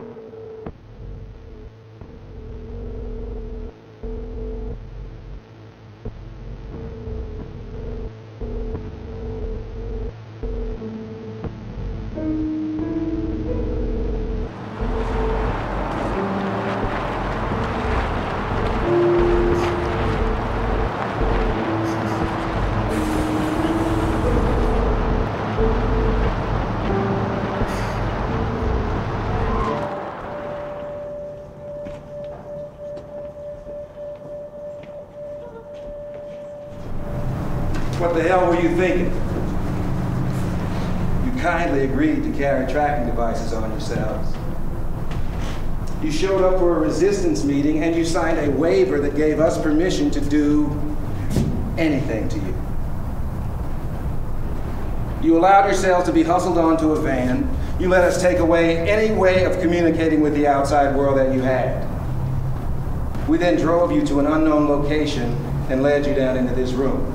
What the hell were you thinking? You kindly agreed to carry tracking devices on yourselves. You showed up for a resistance meeting and you signed a waiver that gave us permission to do anything to you. You allowed yourselves to be hustled onto a van. You let us take away any way of communicating with the outside world that you had. We then drove you to an unknown location and led you down into this room.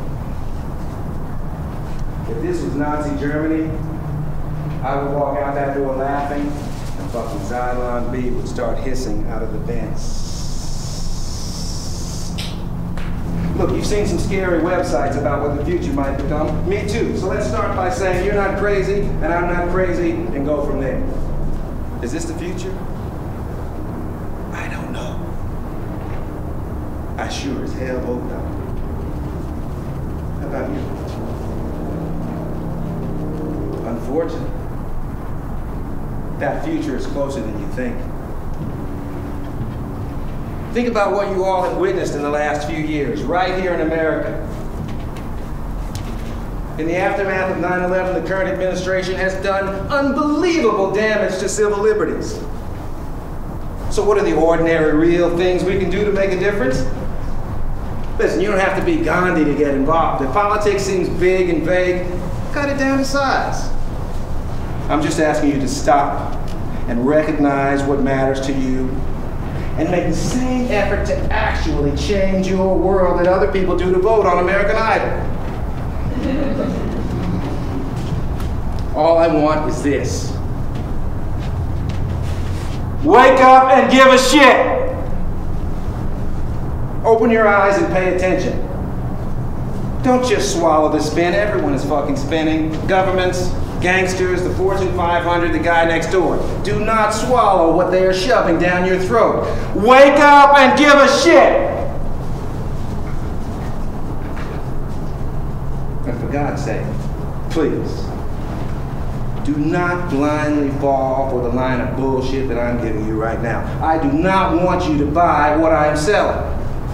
If this was Nazi Germany, I would walk out that door laughing, and fucking Xylon B would start hissing out of the vents. Look, you've seen some scary websites about what the future might become. Me too. So let's start by saying you're not crazy, and I'm not crazy, and go from there. Is this the future? I don't know. I sure as hell hope not. How about you? Unfortunately, that future is closer than you think. Think about what you all have witnessed in the last few years, right here in America. In the aftermath of 9/11, the current administration has done unbelievable damage to civil liberties. So what are the ordinary, real things we can do to make a difference? Listen, you don't have to be Gandhi to get involved. If politics seems big and vague, cut it down to size. I'm just asking you to stop and recognize what matters to you and make the same effort to actually change your world that other people do to vote on American Idol. All I want is this. Wake up and give a shit! Open your eyes and pay attention. Don't just swallow the spin. Everyone is fucking spinning. Governments, gangsters, the Fortune 500, the guy next door. Do not swallow what they are shoving down your throat. Wake up and give a shit! And for God's sake, please, do not blindly fall for the line of bullshit that I'm giving you right now. I do not want you to buy what I am selling.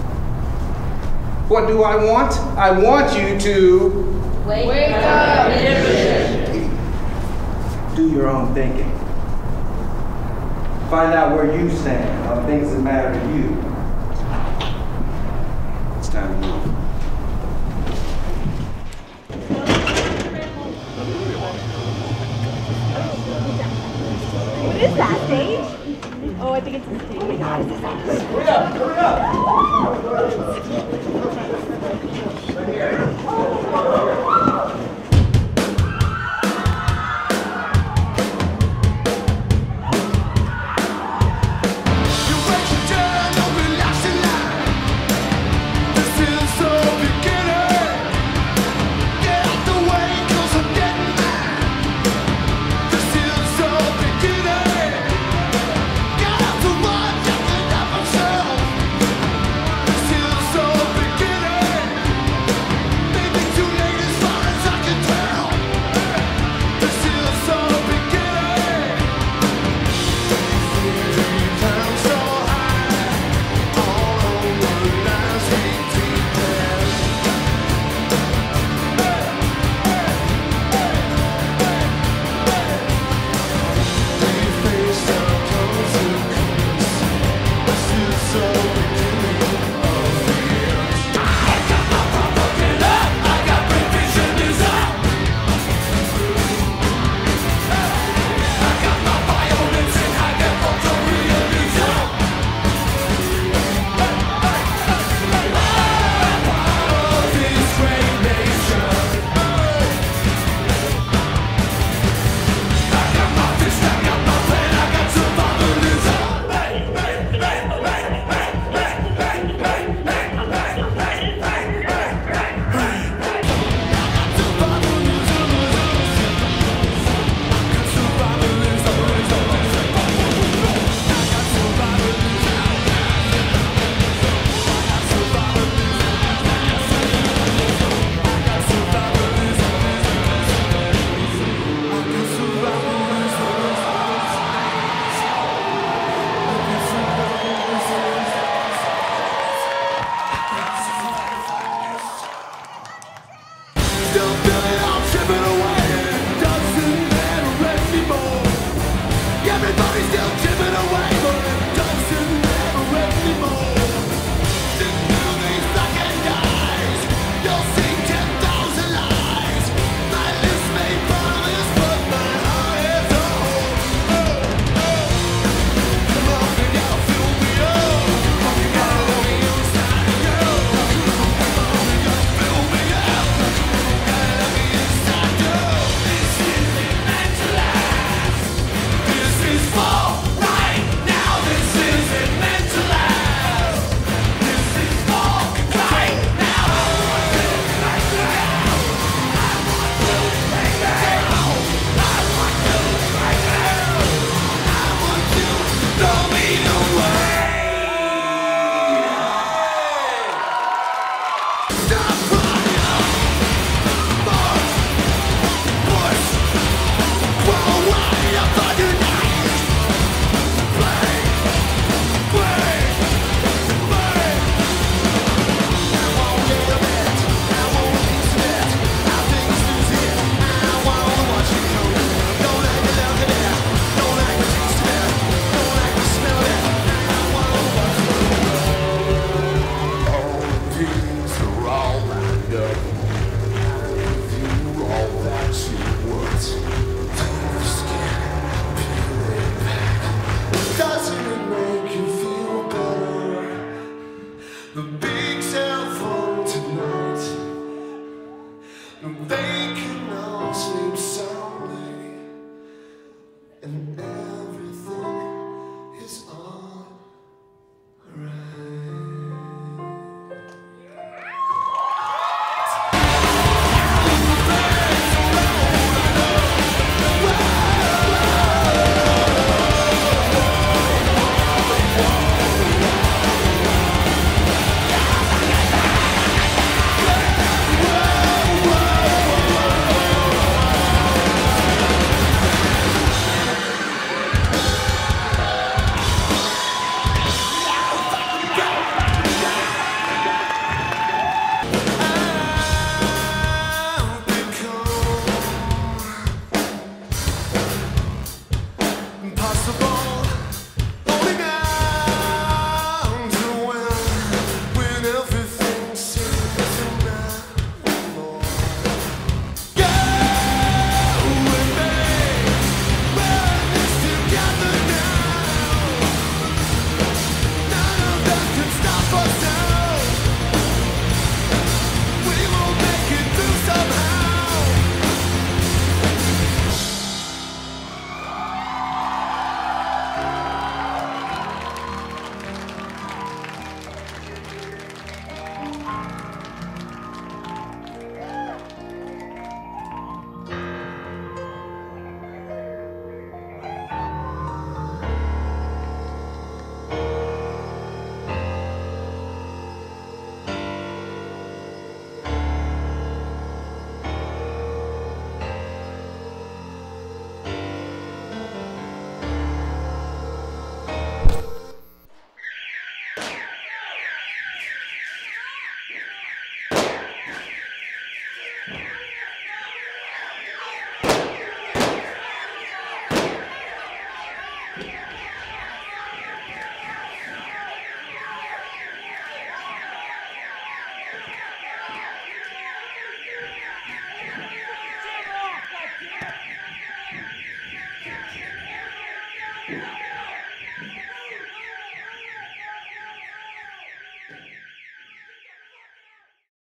What do I want? I want you to wake up and give a shit. Do your own thinking. Find out where you stand on things that matter to you. It's time to move. What is that, stage? Oh, I think it's a stage. Oh my God, is this that? Hurry up! Hurry up!